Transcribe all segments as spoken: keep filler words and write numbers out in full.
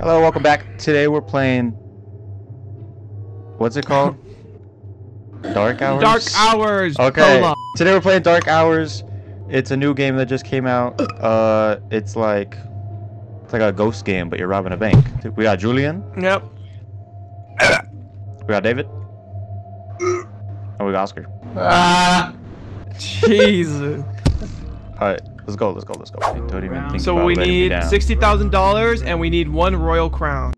Hello, welcome back. Today we're playing... What's it called? Dark Hours? Dark Hours! Okay, Prologue. Today we're playing Dark Hours. It's a new game that just came out. Uh, It's like... It's like a ghost game, but you're robbing a bank. We got Julian. Yep. We got David. And we got Oscar. Ah! Jesus. Alright, let's go, let's go, let's go. Don't even think So about we letting me need down. sixty thousand dollars and we need one royal crown.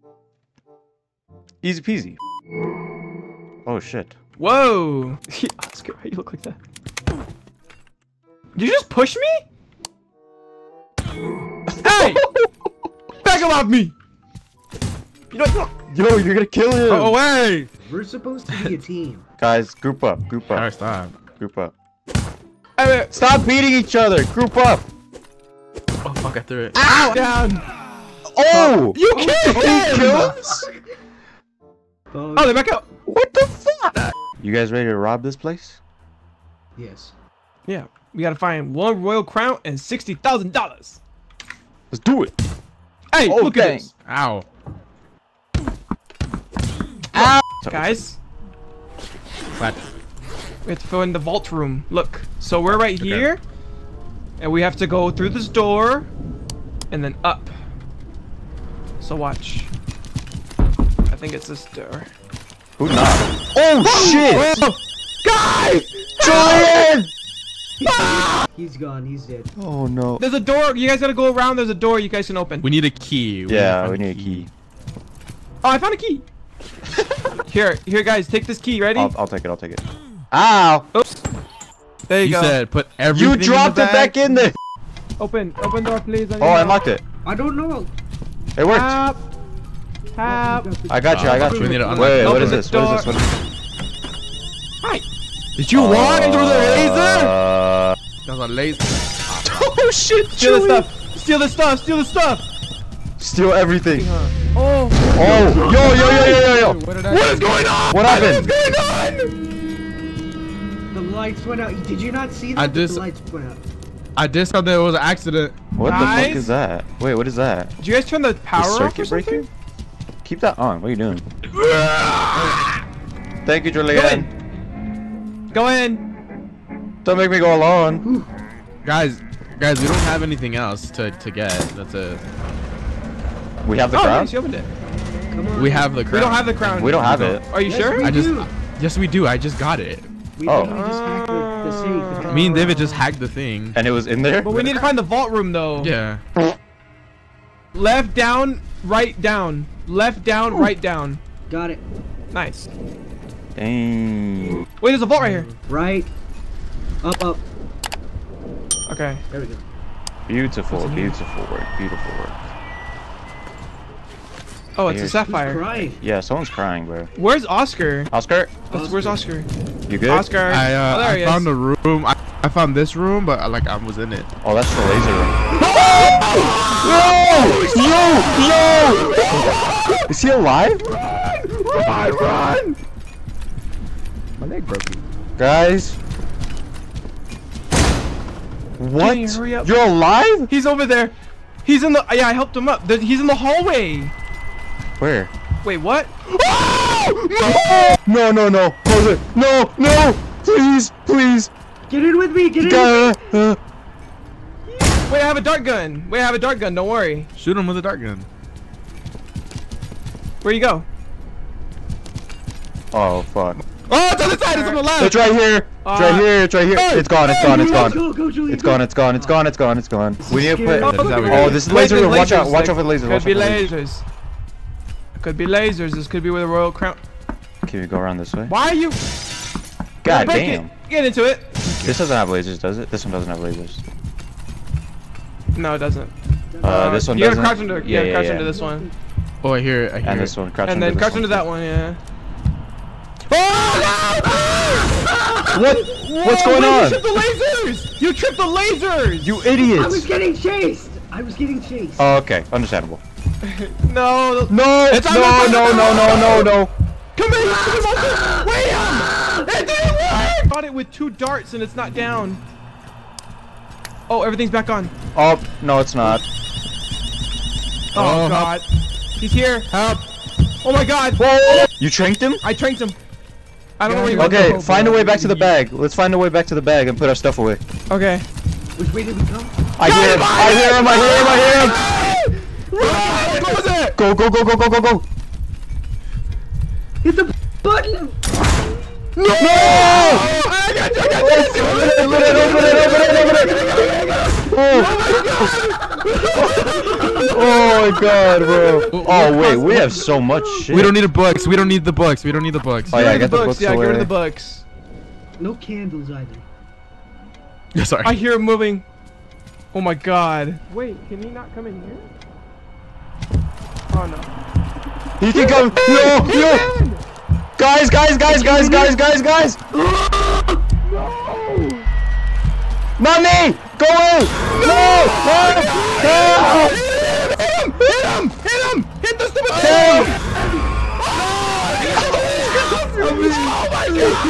Easy peasy. Oh shit. Whoa! Oscar, why you look like that? Did you just push me? Hey! Back him off me! You know, Yo, you're gonna kill him! go away! We're supposed to be a team. Guys, group up, group up. Alright, stop. Group up. Hey, wait. Stop beating each other! Group up! Oh fuck, I threw it. Ow! Down! Oh! You killed him! Kills? Oh, Oh, they're back up! What the fuck? You guys ready to rob this place? yes. Yeah, we gotta find one royal crown and sixty thousand dollars. Let's do it! Hey, Oh, look dang. at this! Ow. Ow! Guys, What? we have to go in the vault room. Look, so we're right here, and we have to go through this door, and then up. So watch. I think it's this door. Who knocked? Oh shit! Whoa! Guys! Julian! He's gone. He's dead. Oh no. There's a door. You guys gotta go around. There's a door you guys can open. We need a key. We Yeah, find we need a key. Oh, I found a key. Here, here, guys, take this key. Ready? I'll, I'll take it, I'll take it. Ow! Oops. There you, You go. said put everything. You dropped in it the back bag. in there! Open, open door, please. Oh, I unlocked it. I don't know. It worked. Help! Help! I got you, I got Uh, you. we need to Wait, unlock wait, it. what Open is the this? What is this? door. What is Hi. Did you walk through the laser? Uh... That was a laser. Oh shit! Steal the Julian. stuff. Steal the stuff. Steal the stuff. Steal everything. Oh. Oh! Yo, yo, yo, yo, yo, yo! What did I What is going on? What happened? What is going on? The lights went out. Did you not see that? I The just- lights went out. I did something. It was an accident. What the Guys? fuck is that? Wait, what is that? Did you guys turn the power The off or circuit something? breaker? Keep that on. What are you doing? Thank you, Go Julian. in. Go in. Don't make me go alone. Guys, guys, we don't have anything else to to get. That's a. We have the Oh, crown? nice, you opened it. Come on. We have the crown. We don't have the crown. We don't have it. Are you Yes, sure? we I just. do. Yes, we do. I just got it. We Oh. literally just hacked the, the safe. and Me and got David the just crown. hacked the thing. And it was in there? But we need to find the vault room though. Yeah. Left down, right down. Left down, right down. Got it. Nice. Dang. Wait, there's a vault right here. Right. Up, up. Okay. There we go. Beautiful, What's in here? beautiful work, beautiful work. Oh, it's a Here. Who's sapphire. crying? Yeah, someone's crying, bro. Where's Oscar? Oscar, That's- Where's Oscar? you good? Oscar. I uh, oh, there I he found is. the room. I, I found this room, but uh, like I was in it. Oh, that's the laser room. Yo! Yo! Yo! Is he alive? Run! Run! My leg broke. Guys? What? Kenny, hurry up. You're alive? He's over there. He's in the. Yeah, I helped him up. There- He's in the hallway. Where? Wait, what? No, no, no. Close it. No, no! Please, please. Get in with me. Get in. With me. Uh, uh. Wait, I have a dart gun. Wait, I have a dart gun. Don't worry. Shoot him with a dart gun. Where you go? Oh, fuck. Oh, it's on the side. It's on the left. It's right here. It's Uh, right here. It's right here. hey, It's gone. It's hey, gone. It's you gone. Go, go, Julie. It's gone. It's gone. It's gone. It's gone. It's gone. We need to put. scary. Oh, That's how we Oh, go. this is Wait, laser there's room. Watch out. lasers. Watch There out for the lasers. Could Watch be out for the lasers. lasers. Could be lasers. This could be where the royal crown. Can we go around this way? Why are you? God Break damn. it. Get into it. This doesn't have lasers, does it? This one doesn't have lasers. No, it doesn't. Uh, this one You gotta doesn't. crouch into. You Yeah, gotta yeah, crouch yeah. into this one, Oh, I hear it. I hear And it. this one. Crouch and into then this crouch one. into that one. Yeah. What? What's going Wait, on? You tripped the lasers! You tripped the lasers! You I was idiots! getting chased. I was getting chased. Oh, okay. Understandable. No. the- No! It's on No! the- No! No! No! No! No! Come here! Come on! Wait him! It didn't work! Got it with two darts and it's not down. Oh, everything's back on. Oh, no, it's not. Oh, Oh, God. He's here. Help! Oh my god. Whoa! You tranked him? I tranked him. I don't know where he went. Okay, find a way back to the bag. Let's find a way back to the bag and put our stuff away. Okay. Which way did we come? I hear him! I hear him! I hear him! I hear him! What was it? Go, go, go, go, go, go, go! Hit the button! No! I got you, I got you. Open it, open it, open it, open it, open it! Oh my god, bro! Oh wait, we have so much shit. We don't need the books. We don't need the books. We don't need the books. Oh yeah, I got the books Yeah, away. get rid of the books. No candles either. Yeah, sorry. I hear him moving. Oh my god. Wait, can he not come in here? Oh no. He can come! No! No! Guys, guys, guys, guys, guys, guys, guys! No! Not me! Go away! No! No! No! Hit him! Hit him! Hit him! Hit the stupid Hey! thing! Oh my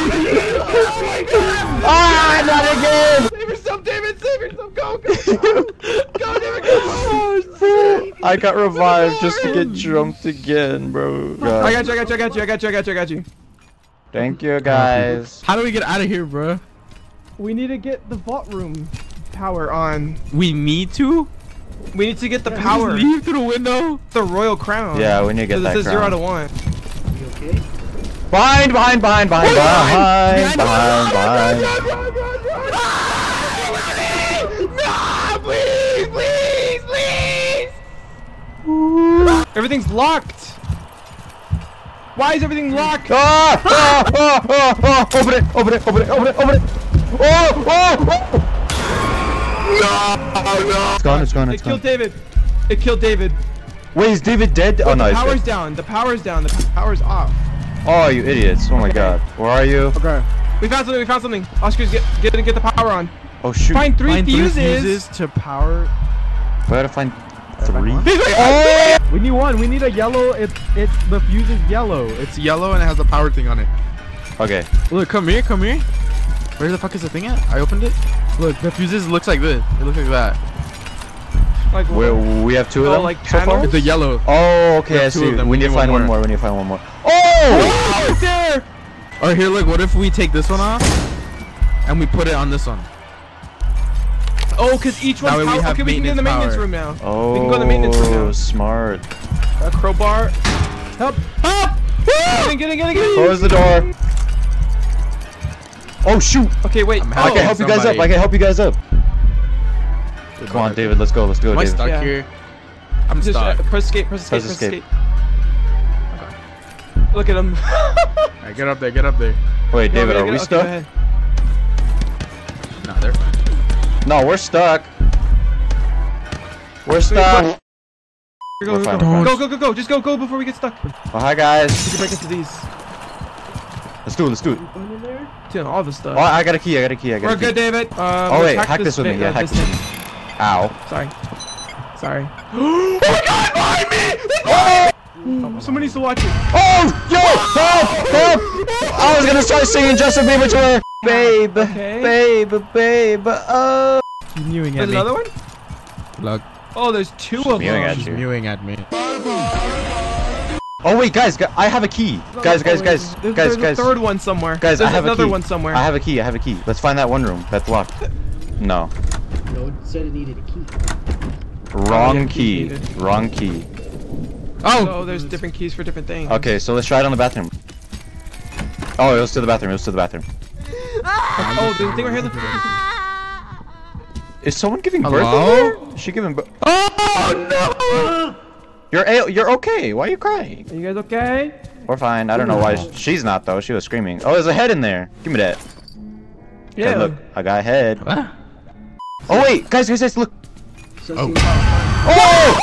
god! Ah! Not again! Save yourself, David! Save yourself! Go! Go! Go! Go, David! Go! Oh, I got revived just to get jumped again, bro. God. I got you! I got you! I got you! I got you! I got you! I got you! Thank you, guys. How do we get out of here, bro? We need to get the vault room power on. We need to? We need to get the Yeah, power. Just leave through the window? The royal crown. Yeah, we need to get So that this is crown. zero to one. You okay? Behind, behind, behind, behind, behind, behind, behind. No, please, please, please. Everything's locked. Why is everything locked? Ah! Ah! Ah! Ah! Ah! Open it! Open it! Open it! Open it! Open it! Oh! Oh! Oh! No, no. It's gone! It's gone! It It's killed gone! David. It killed David. Wait, is David dead? Oh Wait, no, the he's power's dead. down. The power's down. The power's off. Oh, you idiots! Oh my god! Where are you? Okay. We found something. We found something. Oscar's get get get the power on. Oh shoot! Find three Find fuses. three fuses to power. We gotta find three. Oh! We need one. We need a yellow. It's it's the fuse is yellow. It's yellow and it has the power thing on it. Okay. Look, come here, come here. Where the fuck is the thing at? I opened it. Look, the fuses looks like this. It looks like that. Like We we have two of Oh, them like so far. panels? It's the yellow. Oh, okay. We I have two see. of them. We We need to need find one one more. more. We need to find one more. Oh! Oh, right there. Or here, look. What if we take this one off and we put it on this one? Oh, because each That one's way we power. have Okay, we can get in the maintenance maintenance power. room now. Oh, We can go in the maintenance room now. smart. A crowbar. Help! Help! Get in, get in, get in, get in. Close the door. Oh shoot! Okay, wait. I'm Oh, I can help you guys up. somebody. I can help you guys up. Come on, David. Let's go. Let's go, Am I David. stuck Yeah. here? I'm just, uh, stuck. press escape, press escape, Press press escape. escape. Look at him. Alright, get up there, get up there. Wait, Go, David, go, are go, we okay, stuck? go ahead. Nah, they're fine. No, we're stuck. We're stuck. Go, We're go, fine, go, we're go, fine. go, go, go. Just go, go before we get stuck. We Oh, hi guys. can break into these. Let's do it. Let's do it. Going in there? To all the stuff. Oh, I got a key. I got a key. I got We're a key. good, David. Um, Oh, wait, attack hack this with me, thing, yeah, uh, hack this this thing. Ow. Sorry. Sorry. Oh my god, behind me! It's behind me! Oh, someone needs to watch it. Oh, yo, help, help! I was gonna start singing Justin Bieber to her. Babe, Okay. babe, babe, oh. She's mewing at There's me. another one? Look, Oh, there's two of mewing them. at she's you. mewing at me. Oh wait, guys, gu- I have a key. Guys, guys, guys, There's, guys, there's guys. a third one somewhere. Guys, there's I have another a key. one somewhere. I have a key. I have a key. Let's find that one room that's locked. No, No, it said it needed a key. wrong yeah, key key. needed. Wrong key. Oh! So there's different keys for different things. Okay, so let's try it on the bathroom. Oh, it was to the bathroom. It was to the bathroom. Oh, there's a thing right here. Look. Is someone giving birth Hello? over there? Is she giving birth? Oh no! You're a you're okay. Why are you crying? Are you guys okay? We're fine. I don't know why sh- she's not though. She was screaming. Oh, there's a head in there. Give me that. Yeah. Okay, look, I got a head. Ah. Oh wait, guys, guys, guys, look. So Oh. see- Oh!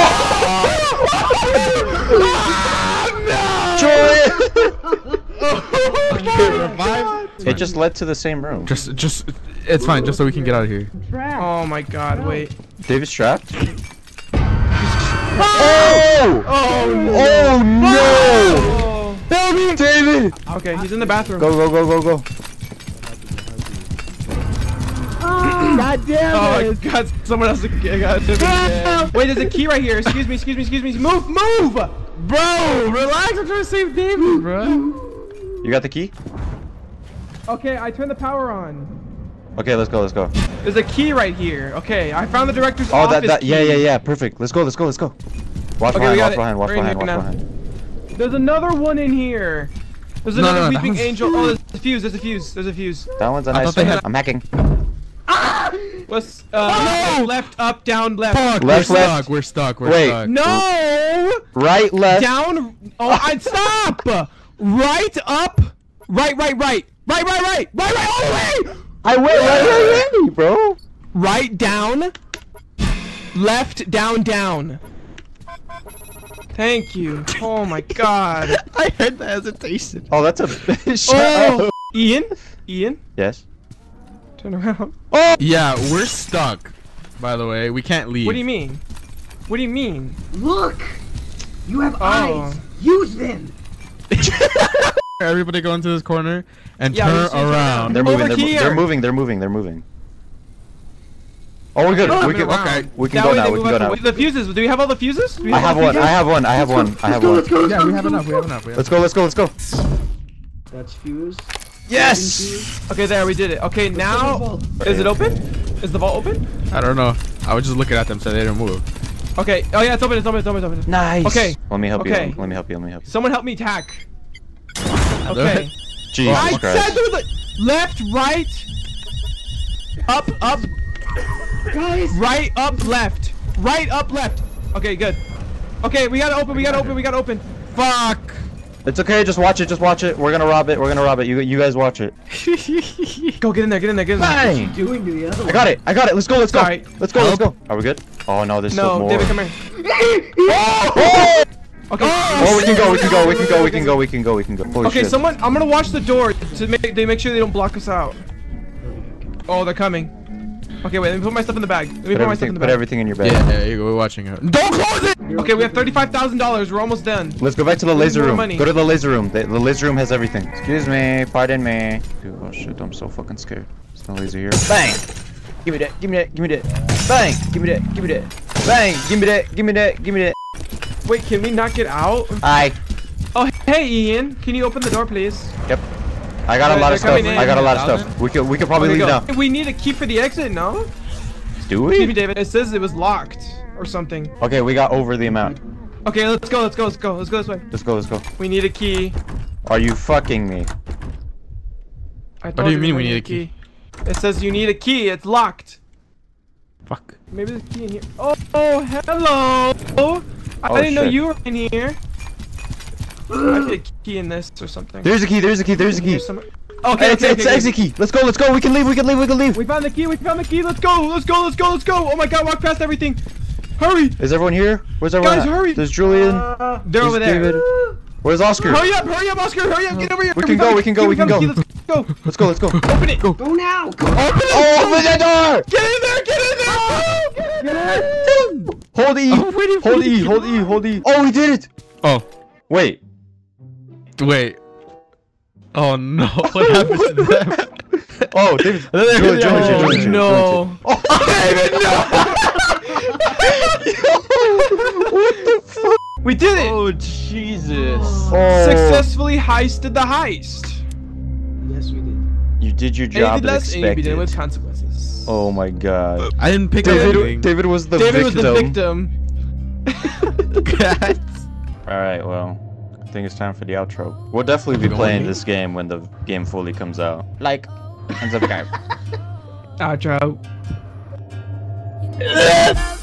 Oh! Joy! Okay, revive. It just led to the same room. Just, just, it's fine, just so we can get out of here. Oh my god, wait. David's trapped. Oh! Oh Oh no! Oh. Help me, David! Okay, he's in the bathroom. Go, go, go, go, go. God damn Oh it! God! Someone else got it again. Wait, there's a key right here. Excuse me, excuse me, excuse me. Move, move! Bro, relax. I'm trying to save David, bro. You got the key? Okay, I turned the power on. Okay, let's go, let's go. There's a key right here. Okay, I found the director's Oh, office that, that, key. yeah, yeah, yeah, perfect. Let's go, let's go, let's go. Watch Okay, we behind, got watch it. behind, watch We're in behind, here watch now. behind. There's another one in here. There's No, another no, that weeping one's- angel. Oh, there's a fuse. There's a fuse. There's a fuse. That one's a I nice thought they one. had- I'm hacking. What's uh Oh! left, up, down, left. Fuck, Left, we're left. stuck. We're stuck. We're Wait. stuck. No. Right, left. Down. Oh, I stop. Right, up. Right, right, right. Right, right, right. Right, right, all the way. I went right, right, right, bro. Right, down. Left, down, down. Thank you. Oh my God. I heard the hesitation. Oh, that's a shut Oh, up. Ian. Ian. Yes. Turn around. Yeah, we're stuck. By the way, we can't leave. What do you mean? What do you mean? Look! You have Oh. eyes! Use them! Everybody go into this corner and Yeah, we turn just need to turn around. They're Over moving, they're, mo- here. they're moving, they're moving, they're moving. Oh, we're good. Oh, we can, around. okay. we can That go way now, they we move can go out now. the way. The fuses. Do we have all the fuses? Do we I all have the one, fuses? I have one, I have one, I have one. Let's go, let's Yeah, go, we let's have go, enough. We have let's enough. We have Let's go, let's go, let's go. That's fuse. Yes! Okay, there we did it. Okay, now is it open? Is the vault open? I don't know. I was just looking at them so they didn't move. Okay. Oh yeah, it's open. It's open. It's open. It's open. Nice. Okay. Let me help Okay. you, let me help you, let me help you. Someone help me tack. Okay. Jesus I said Christ. there was a left, right, up, up, Guys! right, up, left, right, up, left. Okay, good. Okay, we gotta open. We gotta open. We gotta open. Fuck. It's okay, just watch it, just watch it. We're gonna rob it, we're gonna rob it. You you guys watch it. Go get in there. Get in there. Get in there. Bang! Doing to the other I got it, I got it. Let's go, let's go. Alright. Let's go, let's go. Are we good? Oh no, there's still No, more. David, come here. Oh! Okay. Oh, we can go, we can go, we can go, we can go, we can go, we can go. Holy Okay, shit. someone. I'm gonna watch the door to make they make sure they don't block us out. Oh, they're coming. Okay, wait. Let me put my stuff in the bag. Let me Put put my stuff in everything, the put bag. everything in your bag. Yeah, yeah, you go, we're watching it. Don't close it. Okay, we have thirty-five thousand dollars. We're almost done. Let's go back to the We need laser more room. money. Go to the laser room. The, the laser room has everything. Excuse me, pardon me. Dude, oh shit, I'm so fucking scared. There's no laser here. Bang! Give me that, give me that, give me that. Bang! Give me that, give me that. Bang! Give me that, give me that, give me that. Wait, can we not get out? Aye. Oh, hey, Ian. Can you open the door, please? Yep. I got a They're- lot they're of stuff. coming in. I got a lot of Thousand? stuff. We could we could probably Okay, leave go. now. We need a key for the exit, no? Do Excuse me, we? David. It says it was locked or something. Okay, we got over the amount. Okay, let's go. Let's go. Let's go. Let's go this way. Let's go, let's go. We need a key. Are you fucking me? I What told do you mean we need a key? It says you need a key. It's locked. Fuck. Maybe there's a key in here. Oh, oh hello. Oh, I Oh, didn't know shit. you were in here. I need a key in this or something. There's a key, there's a key, there's a key. Here's some- Okay, It's okay, it's okay, exit key. Let's go, let's go. We can leave, we can leave, we can leave. We found the key. We found the key. Let's go. Let's go. Let's go. Let's go. Oh my God! Walk past everything. Hurry. Is everyone here? Where's everyone? Guys, at? hurry. There's Julian. Uh, They're There's over there. David. Where's Oscar? Hurry up! Hurry up, Oscar! Hurry up! Get over here! We can go, we can go, we can go. Let's go! Let's go, let's go. Open it! Go. go now! Go! Open it! Oh, open the door! Get in there! Get in there! Oh, get in there! Hold E. Oh, wait, Hold wait, E. Hold E. Hold E. Oh, we did it. Oh, Wait. wait. Oh no, what happened to them? Oh, David. There Julian, they Julian, are. Julian, Julian, No! Oh, David, no! What the fuck? We did it! Oh Jesus. Oh, Successfully heisted the heist. Yes, we did. you did your job Anything as less, and you'd be dealing with expected. consequences. Oh my god. I didn't pick up David, anything. David was the David victim. was the victim. Alright, well, I think it's time for the outro. We'll definitely be Go playing on. this game when the game fully comes out. Like, and subscribe. Outro.